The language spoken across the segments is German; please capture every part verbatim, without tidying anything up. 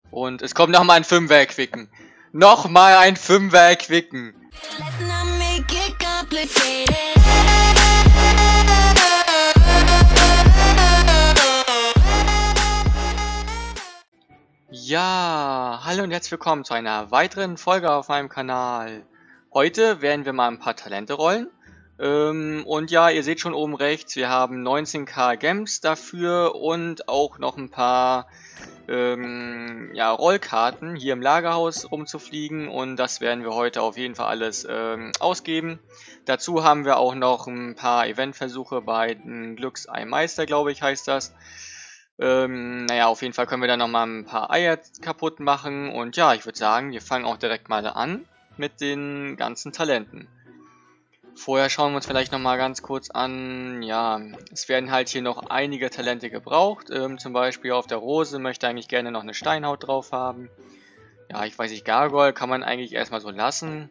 Und es kommt nochmal ein Fünfer-Quicken. Nochmal ein Fünfer-Quicken. Ja, hallo und herzlich willkommen zu einer weiteren Folge auf meinem Kanal. Heute werden wir mal ein paar Talente rollen. Ähm, und ja, ihr seht schon oben rechts, wir haben neunzehntausend Gems dafür und auch noch ein paar ähm, ja, Rollkarten hier im Lagerhaus rumzufliegen. Und das werden wir heute auf jeden Fall alles ähm, ausgeben. Dazu haben wir auch noch ein paar Eventversuche bei den Glücksei Meister, glaube ich, heißt das. Ähm, naja, auf jeden Fall können wir dann nochmal ein paar Eier kaputt machen. Und ja, ich würde sagen, wir fangen auch direkt mal an mit den ganzen Talenten. Vorher schauen wir uns vielleicht nochmal ganz kurz an, ja, es werden halt hier noch einige Talente gebraucht. Ähm, zum Beispiel auf der Rose möchte eigentlich gerne noch eine Steinhaut drauf haben. Ja, ich weiß nicht, Gargoyle kann man eigentlich erstmal so lassen.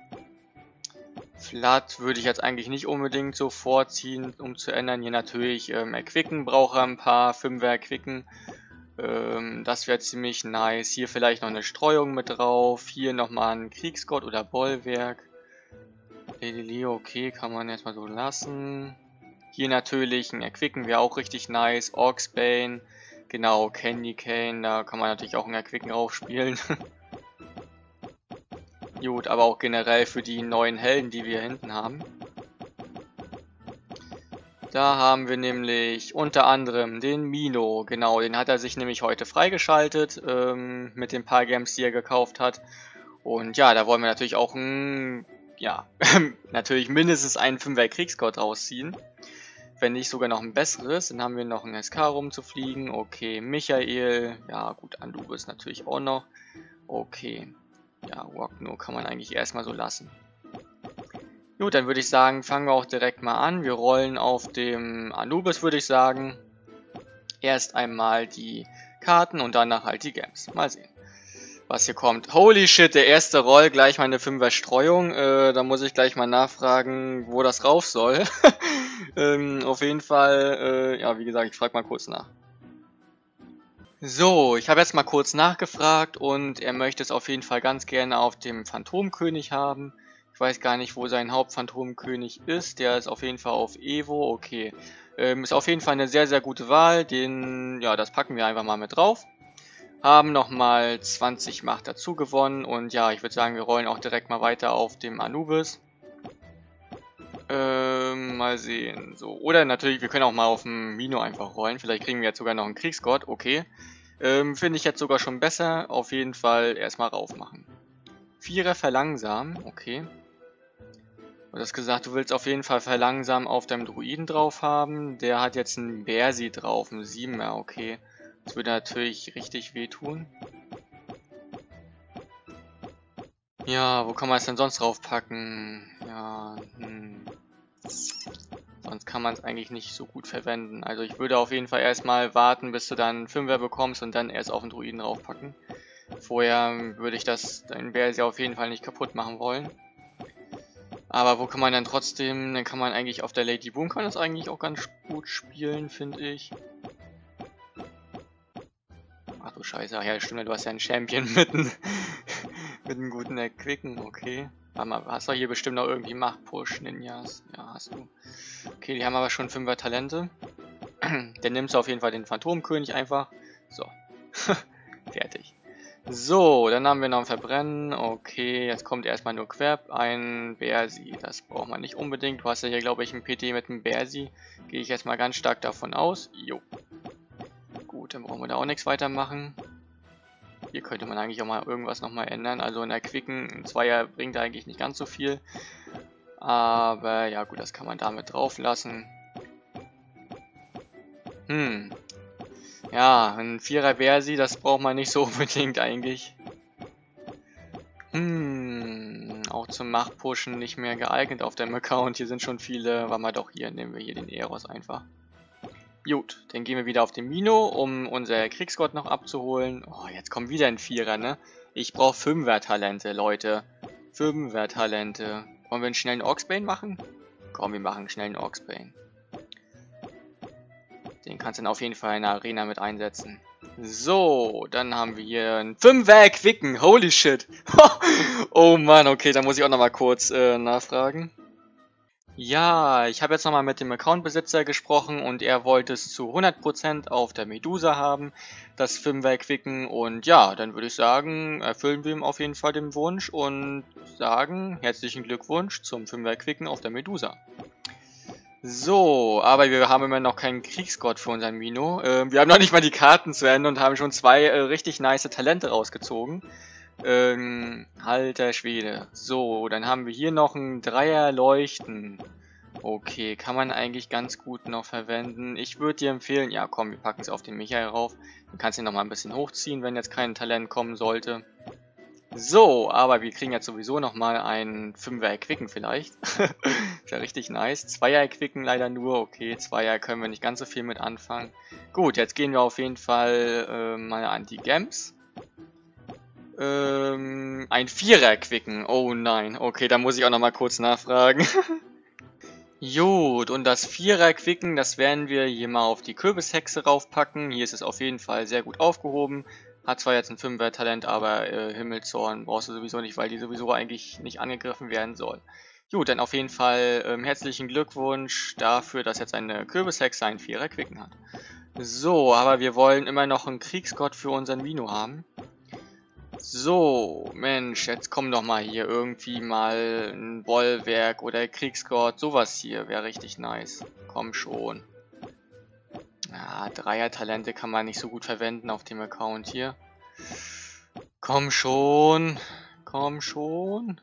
Flat würde ich jetzt eigentlich nicht unbedingt so vorziehen, um zu ändern. Hier natürlich ähm, Erquicken braucht er ein paar, Fünfer Erquicken. Ähm, das wäre ziemlich nice. Hier vielleicht noch eine Streuung mit drauf. Hier nochmal ein Kriegsgott oder Bollwerk. Lady Leo, okay, kann man erstmal so lassen. Hier natürlich ein Erquicken wäre auch richtig nice. Orcsbane, genau, Candy Cane, da kann man natürlich auch ein Erquicken raufspielen. Gut, aber auch generell für die neuen Helden, die wir hinten haben. Da haben wir nämlich unter anderem den Mino, genau, den hat er sich nämlich heute freigeschaltet, ähm, mit den paar Gems, die er gekauft hat. Und ja, da wollen wir natürlich auch ein, ja, natürlich mindestens einen Fünfer Kriegsgott rausziehen. Wenn nicht sogar noch ein besseres, dann haben wir noch ein S K rumzufliegen. Okay, Michael, ja gut, Anubis natürlich auch noch. Okay, ja, Wagner kann man eigentlich erstmal so lassen. Gut, dann würde ich sagen, fangen wir auch direkt mal an. Wir rollen auf dem Anubis, würde ich sagen. Erst einmal die Karten und danach halt die Gems. Mal sehen, was hier kommt. Holy shit, der erste Roll, gleich mal eine Fünfer Streuung. Äh, da muss ich gleich mal nachfragen, wo das rauf soll. ähm, auf jeden Fall, äh, ja, wie gesagt, ich frage mal kurz nach. So, ich habe jetzt mal kurz nachgefragt und er möchte es auf jeden Fall ganz gerne auf dem Phantomkönig haben. Ich weiß gar nicht, wo sein Hauptphantomkönig ist. Der ist auf jeden Fall auf Evo. Okay. Ähm, ist auf jeden Fall eine sehr, sehr gute Wahl. Den, ja, das packen wir einfach mal mit drauf. Haben nochmal zwanzig Macht dazu gewonnen. Und ja, ich würde sagen, wir rollen auch direkt mal weiter auf dem Anubis. Ähm, mal sehen. So. Oder natürlich, wir können auch mal auf dem Mino einfach rollen. Vielleicht kriegen wir jetzt sogar noch einen Kriegsgott. Okay. Ähm, finde ich jetzt sogar schon besser. Auf jeden Fall erstmal rauf machen. Vierer verlangsamen. Okay. Du hast gesagt, du willst auf jeden Fall verlangsamen auf deinem Druiden drauf haben. Der hat jetzt einen Bersi drauf, einen Siebener, okay. Das würde natürlich richtig wehtun. Ja, wo kann man es denn sonst drauf packen? Ja, hm. Sonst kann man es eigentlich nicht so gut verwenden. Also ich würde auf jeden Fall erstmal warten, bis du dann einen Fünfer bekommst und dann erst auf den Druiden draufpacken. Vorher würde ich das, deinen Bersi auf jeden Fall nicht kaputt machen wollen. Aber wo kann man dann trotzdem, dann kann man eigentlich auf der Lady Boom kann das eigentlich auch ganz gut spielen, finde ich. Ach du Scheiße, ach ja stimmt, du hast ja einen Champion mit einem, mit einem guten Erquicken, okay. Warte mal, hast du hier bestimmt noch irgendwie Macht-Push, Ninjas? Ja, hast du. Okay, die haben aber schon fünfer Talente. Dann nimmst du auf jeden Fall den Phantomkönig einfach. So, fertig. So, dann haben wir noch ein Verbrennen. Okay, jetzt kommt erstmal nur Querb, ein Bersi. Das braucht man nicht unbedingt. Du hast ja hier, glaube ich, ein P T mit einem Bersi. Gehe ich jetzt mal ganz stark davon aus. Jo. Gut, dann brauchen wir da auch nichts weitermachen. Hier könnte man eigentlich auch mal irgendwas nochmal ändern. Also in der Quicken, ein Zweier bringt eigentlich nicht ganz so viel. Aber ja gut, das kann man damit drauf lassen. Hm. Ja, ein Vierer Bersi, das braucht man nicht so unbedingt eigentlich. Hm, auch zum Machtpushen nicht mehr geeignet auf dem Account. Hier sind schon viele. War mal doch hier, nehmen wir hier den Eros einfach. Gut, dann gehen wir wieder auf den Mino, um unser Kriegsgott noch abzuholen. Oh, jetzt kommt wieder ein Vierer, ne? Ich brauche Fünfer-Talente, Leute. Fünfer-Talente. Wollen wir einen schnellen Orcsbane machen? Komm, wir machen einen schnellen Orcsbane. Den kannst du dann auf jeden Fall in der Arena mit einsetzen. So, dann haben wir hier ein Fünfer Quicken. Holy shit. Oh Mann, okay, da muss ich auch nochmal kurz äh, nachfragen. Ja, ich habe jetzt nochmal mit dem Accountbesitzer gesprochen und er wollte es zu hundert Prozent auf der Medusa haben, das Fünfer Quicken. Und ja, dann würde ich sagen, erfüllen wir ihm auf jeden Fall den Wunsch und sagen herzlichen Glückwunsch zum Fünfer Quicken auf der Medusa. So, aber wir haben immer noch keinen Kriegsgott für unseren Mino. Ähm, wir haben noch nicht mal die Karten zu Ende und haben schon zwei äh, richtig nice Talente rausgezogen. Ähm, alter Schwede. So, dann haben wir hier noch ein Dreier Leuchten. Okay, kann man eigentlich ganz gut noch verwenden. Ich würde dir empfehlen, ja komm, wir packen es auf den Michael rauf. Dann kannst du ihn noch mal ein bisschen hochziehen, wenn jetzt kein Talent kommen sollte. So, aber wir kriegen jetzt sowieso nochmal ein Fünfer Erquicken vielleicht. Ist ja richtig nice. Zweier Erquicken leider nur. Okay, Zweier können wir nicht ganz so viel mit anfangen. Gut, jetzt gehen wir auf jeden Fall äh, mal an die Gems. Ähm, ein Vierer Erquicken. Oh nein. Okay, da muss ich auch nochmal kurz nachfragen. Gut, und das Vierer Quicken, das werden wir hier mal auf die Kürbishexe raufpacken. Hier ist es auf jeden Fall sehr gut aufgehoben. Hat zwar jetzt ein Fünfer Talent, aber äh, Himmelzorn brauchst du sowieso nicht, weil die sowieso eigentlich nicht angegriffen werden soll. Gut, dann auf jeden Fall ähm, herzlichen Glückwunsch dafür, dass jetzt eine Kürbishexe einen Vierer Quicken hat. So, aber wir wollen immer noch einen Kriegsgott für unseren Mino haben. So, Mensch, jetzt komm doch mal hier irgendwie mal ein Bollwerk oder Kriegsgott, sowas hier wäre richtig nice. Komm schon. Ja, Dreier-Talente kann man nicht so gut verwenden auf dem Account hier. Komm schon. Komm schon.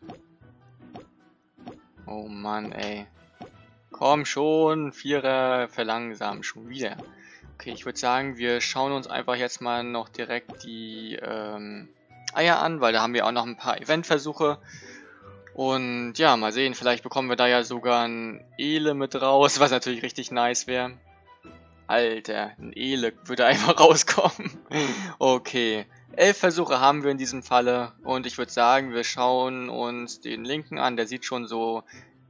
Oh Mann, ey. Komm schon. Vierer verlangsamen schon wieder. Okay, ich würde sagen, wir schauen uns einfach jetzt mal noch direkt die ähm, Eier an, weil da haben wir auch noch ein paar Eventversuche. Und ja, mal sehen, vielleicht bekommen wir da ja sogar ein Ele mit raus, was natürlich richtig nice wäre. Alter, ein Ele würde einfach rauskommen. Okay, elf Versuche haben wir in diesem Falle. Und ich würde sagen, wir schauen uns den linken an. Der sieht schon so...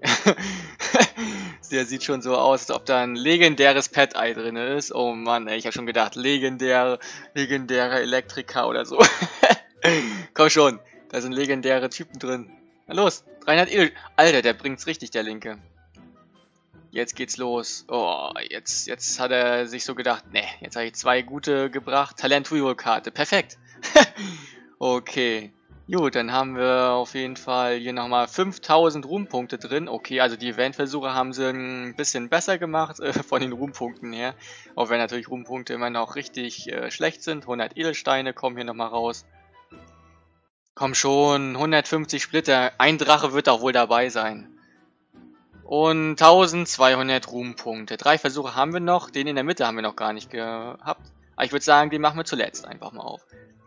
Der sieht schon so aus, als ob da ein legendäres Pet-Ei drin ist. Oh Mann, ey, ich habe schon gedacht, legendäre, legendäre Elektriker oder so. Komm schon, da sind legendäre Typen drin. Na los, dreihundert Edel... Alter, der bringt's richtig, der Linke. Jetzt geht's los. Oh, jetzt, jetzt hat er sich so gedacht, ne, jetzt habe ich zwei gute gebracht. Talent-Reroll-Karte, perfekt. Okay, gut, dann haben wir auf jeden Fall hier nochmal fünftausend Ruhmpunkte drin. Okay, also die Eventversuche haben sie ein bisschen besser gemacht, äh, von den Ruhmpunkten her. Auch wenn natürlich Ruhmpunkte immer noch richtig äh, schlecht sind. hundert Edelsteine kommen hier nochmal raus. Komm schon, hundertfünfzig Splitter. Ein Drache wird auch wohl dabei sein. Und eintausendzweihundert Ruhmpunkte. Drei Versuche haben wir noch. Den in der Mitte haben wir noch gar nicht gehabt. Aber ich würde sagen, den machen wir zuletzt einfach mal auf.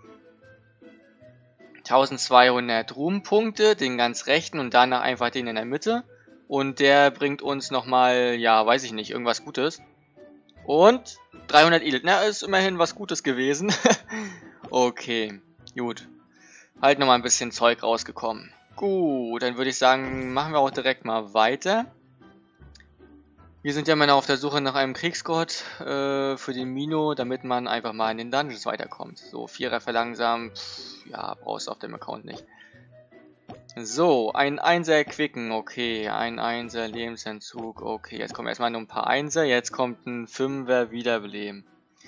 eintausendzweihundert Ruhmpunkte, den ganz rechten und danach einfach den in der Mitte. Und der bringt uns nochmal, ja, weiß ich nicht, irgendwas Gutes. Und dreihundert Edel. Na, ist immerhin was Gutes gewesen. Okay, gut. Halt nochmal ein bisschen Zeug rausgekommen. Gut, dann würde ich sagen, machen wir auch direkt mal weiter. Wir sind ja immer noch auf der Suche nach einem Kriegsgott äh, für den Mino, damit man einfach mal in den Dungeons weiterkommt. So, Vierer verlangsamen, pff, ja, brauchst du auf dem Account nicht. So, ein Einser Quicken, okay, ein Einser Lebensentzug, okay, jetzt kommen erstmal nur ein paar Einser, jetzt kommt ein Fünfer Wiederbeleben.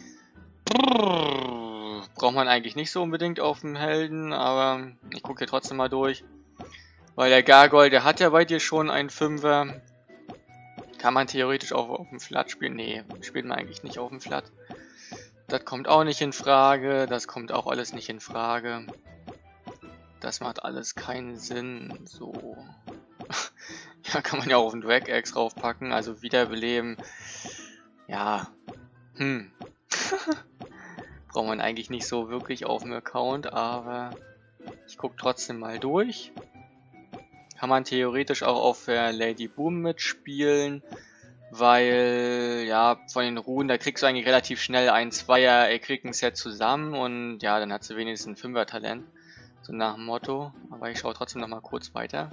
Brrr, braucht man eigentlich nicht so unbedingt auf dem Helden, aber ich gucke hier trotzdem mal durch. Weil der Gargoyle, der hat ja bei dir schon einen Fünfer. Kann man theoretisch auch auf dem Flat spielen? Nee, spielt man eigentlich nicht auf dem Flat. Das kommt auch nicht in Frage. Das kommt auch alles nicht in Frage. Das macht alles keinen Sinn. So. Ja, kann man ja auch auf den Drag Axe raufpacken. Also wiederbeleben. Ja. Hm. Braucht man eigentlich nicht so wirklich auf dem Account, aber ich gucke trotzdem mal durch. Kann man theoretisch auch auf der Lady Boom mitspielen, weil, ja, von den Ruhen, da kriegst du eigentlich relativ schnell ein Zweier-Quicken-Set zusammen und ja, dann hat sie wenigstens ein Fünfer-Talent, so nach dem Motto. Aber ich schaue trotzdem noch mal kurz weiter.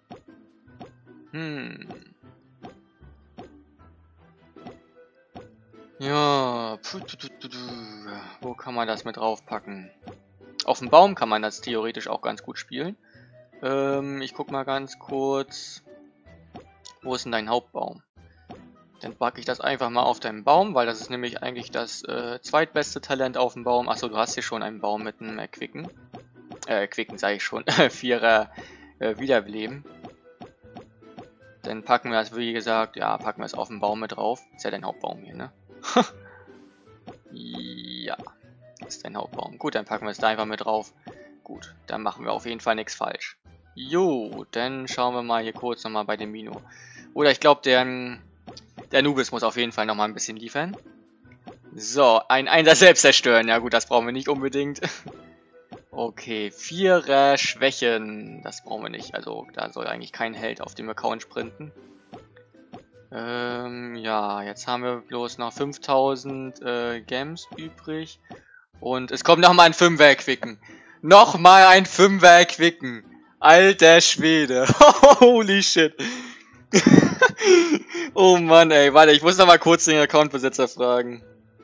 Hm. Ja, puh, du, du, du, du. Wo kann man das mit draufpacken? Auf dem Baum kann man das theoretisch auch ganz gut spielen. Ähm, ich guck mal ganz kurz. Wo ist denn dein Hauptbaum? Dann packe ich das einfach mal auf deinen Baum, weil das ist nämlich eigentlich das äh, zweitbeste Talent auf dem Baum. Achso, du hast hier schon einen Baum mit einem Erquicken. Äh, Erquicken sage ich schon. Vierer äh, Wiederbeleben. Dann packen wir das, wie gesagt, ja, packen wir es auf den Baum mit drauf. Ist ja dein Hauptbaum hier, ne? Ja, ist dein Hauptbaum. Gut, dann packen wir es da einfach mit drauf. Gut, dann machen wir auf jeden Fall nichts falsch. Jo, dann schauen wir mal hier kurz nochmal bei dem Mino. Oder ich glaube, der, der Anubis muss auf jeden Fall nochmal ein bisschen liefern. So, ein Einsatz selbst zerstören. Ja gut, das brauchen wir nicht unbedingt. Okay, Vierer Schwächen. Das brauchen wir nicht. Also, da soll eigentlich kein Held auf dem Account sprinten. Ähm, ja, jetzt haben wir bloß noch fünftausend äh, Gems übrig. Und es kommt nochmal ein Fünfer Erquicken. Nochmal ein Fünfer Erquicken. Alter Schwede. Holy shit. Oh Mann, ey. Warte, ich muss noch mal kurz den Accountbesitzer fragen.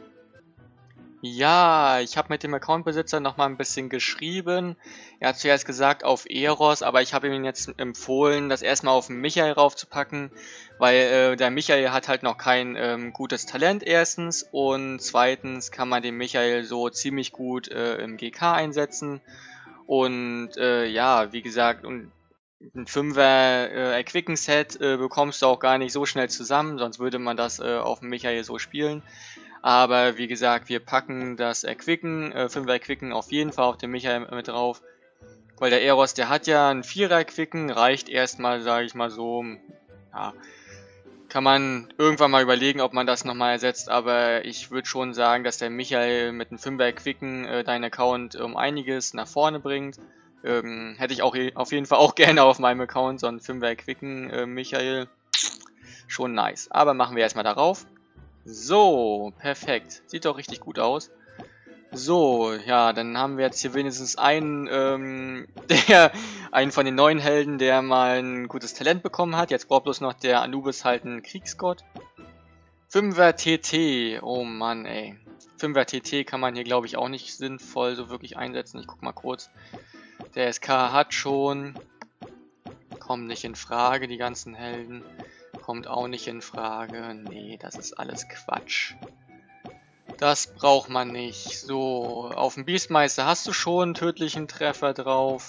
Ja, ich habe mit dem Accountbesitzer noch mal ein bisschen geschrieben. Er hat zuerst gesagt auf Eros, aber ich habe ihm jetzt empfohlen, das erstmal auf den Michael raufzupacken, weil äh, der Michael hat halt noch kein ähm, gutes Talent erstens und zweitens kann man den Michael so ziemlich gut äh, im G K einsetzen und äh, ja, wie gesagt, und ein Fünfer äh, Erquicken-Set äh, bekommst du auch gar nicht so schnell zusammen, sonst würde man das äh, auf dem Michael so spielen. Aber wie gesagt, wir packen das Erquicken, äh, Fünfer Erquicken auf jeden Fall auf den Michael mit drauf. Weil der Eros, der hat ja ein Vierer Erquicken, reicht erstmal, sage ich mal so, ja, kann man irgendwann mal überlegen, ob man das nochmal ersetzt, aber ich würde schon sagen, dass der Michael mit einem Fünfer Erquicken äh, deinen Account um einiges nach vorne bringt. Ähm, hätte ich auch auf jeden Fall auch gerne auf meinem Account, so ein Fünfer Erquicken äh, Michael. Schon nice. Aber machen wir erstmal darauf. So, perfekt. Sieht doch richtig gut aus. So, ja, dann haben wir jetzt hier wenigstens einen, ähm, der, einen von den neuen Helden, der mal ein gutes Talent bekommen hat. Jetzt braucht bloß noch der Anubis halt einen Kriegsgott. Fünfer T T, oh Mann, ey. Fünfer T T kann man hier, glaube ich, auch nicht sinnvoll so wirklich einsetzen. Ich guck mal kurz. Der S K hat schon. Kommt nicht in Frage, die ganzen Helden. Kommt auch nicht in Frage. Nee, das ist alles Quatsch. Das braucht man nicht. So, auf dem Beastmeister hast du schon einen tödlichen Treffer drauf.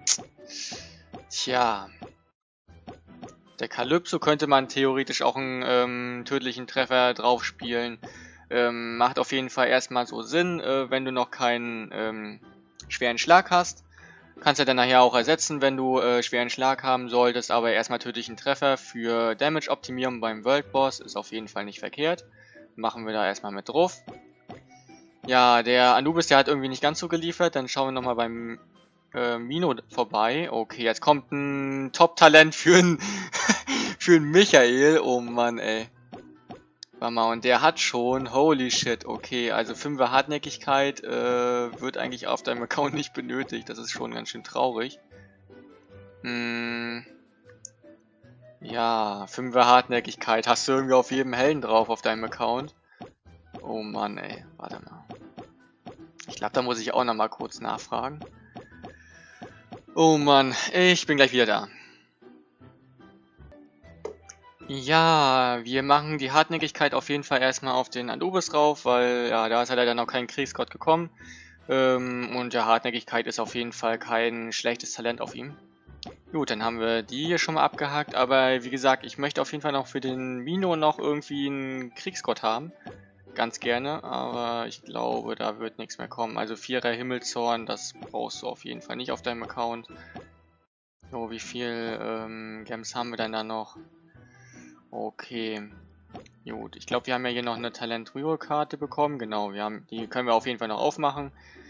Tja. Der Kalypso könnte man theoretisch auch einen ähm, tödlichen Treffer drauf spielen. Ähm, macht auf jeden Fall erstmal so Sinn, äh, wenn du noch keinen ähm, schweren Schlag hast. Kannst du dann nachher auch ersetzen, wenn du äh, schweren Schlag haben solltest, aber erstmal tödlichen Treffer für Damage-Optimierung beim World Boss ist auf jeden Fall nicht verkehrt. Machen wir da erstmal mit drauf. Ja, der Anubis, der hat irgendwie nicht ganz so geliefert, dann schauen wir nochmal beim äh, Mino vorbei. Okay, jetzt kommt ein Top-Talent für einen für einen Michael, oh Mann, ey. Warte mal, und der hat schon, holy shit, okay, also fünfer Hartnäckigkeit äh, wird eigentlich auf deinem Account nicht benötigt, das ist schon ganz schön traurig. Hm. Ja, fünfer Hartnäckigkeit, hast du irgendwie auf jedem Helden drauf auf deinem Account? Oh Mann, ey, warte mal. Ich glaube, da muss ich auch nochmal kurz nachfragen. Oh Mann, ich bin gleich wieder da. Ja, wir machen die Hartnäckigkeit auf jeden Fall erstmal auf den Anubis drauf, weil ja, da ist ja leider noch kein Kriegsgott gekommen. Ähm, und ja, Hartnäckigkeit ist auf jeden Fall kein schlechtes Talent auf ihm. Gut, dann haben wir die hier schon mal abgehakt, aber wie gesagt, ich möchte auf jeden Fall noch für den Mino noch irgendwie einen Kriegsgott haben. Ganz gerne, aber ich glaube, da wird nichts mehr kommen. Also Vierer Himmelszorn, das brauchst du auf jeden Fall nicht auf deinem Account. So, wie viel ähm, Gems haben wir denn da noch? Okay, gut. Ich glaube, wir haben ja hier noch eine Talent-Rühre-Karte bekommen. Genau, wir haben, die können wir auf jeden Fall noch aufmachen.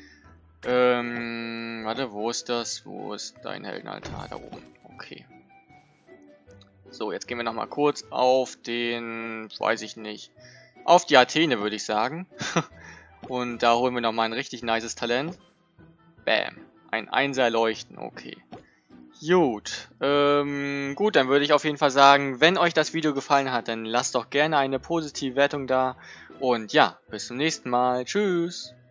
Ähm, warte, wo ist das? Wo ist dein Heldenaltar? Da oben. Okay. So, jetzt gehen wir nochmal kurz auf den, weiß ich nicht, auf die Athene, würde ich sagen. Und da holen wir nochmal ein richtig nices Talent. Bam. Ein Einser Leuchten, okay. Gut, ähm, gut, dann würde ich auf jeden Fall sagen, wenn euch das Video gefallen hat, dann lasst doch gerne eine positive Wertung da. Und ja, bis zum nächsten Mal. Tschüss.